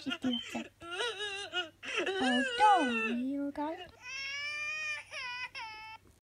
She still said, "Oh, don't worry, you guys.